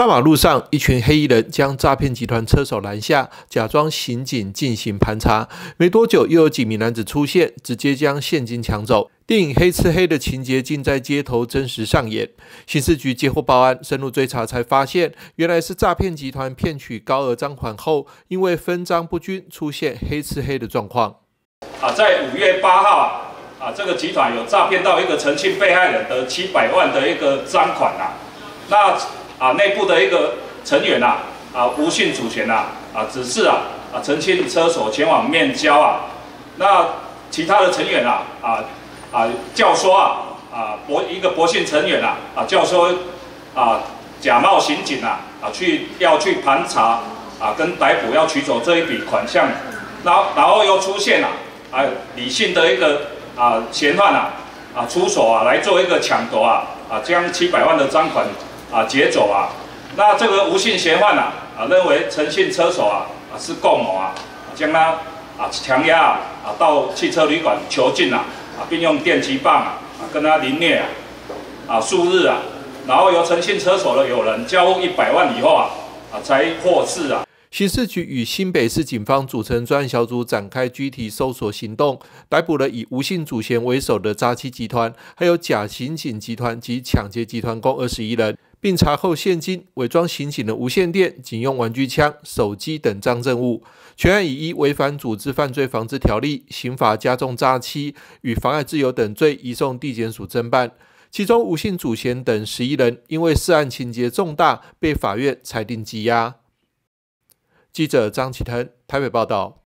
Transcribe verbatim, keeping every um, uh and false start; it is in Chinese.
大马路上，一群黑衣人将诈骗集团车手拦下，假装刑警进行盘查。没多久，又有几名男子出现，直接将现金抢走。电影《黑吃黑》的情节竟在街头真实上演。刑事局接获报案，深入追查才发现，原来是诈骗集团骗取高额赃款后，因为分赃不均，出现黑吃黑的状况。 啊，在五月八号啊，啊，这个集团有诈骗到一个陈姓被害人的七百万的一个赃款啊，那。 啊，内部的一个成员啊，啊，无姓主权啊，啊，指示啊，啊，陈姓车手前往面交啊。那其他的成员啊，啊，啊，教唆啊，啊，博一个博姓成员啊，啊，教唆啊，假冒刑警啊，啊，去要去盘查啊，跟逮捕要取走这一笔款项，然后然后又出现了啊，李姓的一个啊嫌犯啊，啊，出手啊，来做一个抢夺啊，啊，将七百万的赃款。 啊，劫走啊！那这个吴姓嫌犯啊，啊，认为陈姓车手啊，啊是共谋啊，将他啊强压啊，啊到汽车旅馆囚禁啊，啊，并用电击棒啊，啊跟他凌虐啊，啊数日啊，然后由陈姓车手的友人交付一百万以后啊，啊才获释啊。 刑事局与新北市警方组成专案小组展开具体搜索行动，逮捕了以吴姓主嫌为首的诈欺集团，还有假刑警集团及抢劫集团共二十一人，并查扣现金、伪装刑警的无线电、警用玩具枪、手机等赃证物。全案以依违反组织犯罪防治条例、刑法加重诈欺与妨碍自由等罪移送地检署侦办。其中吴姓主嫌等十一人因为涉案情节重大，被法院裁定羁押。记者张启腾台北报道。